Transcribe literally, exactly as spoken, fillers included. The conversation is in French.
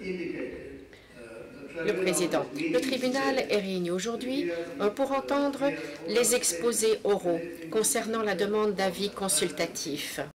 Le Président. Le tribunal est réuni aujourd'hui pour entendre les exposés oraux concernant la demande d'avis consultatif.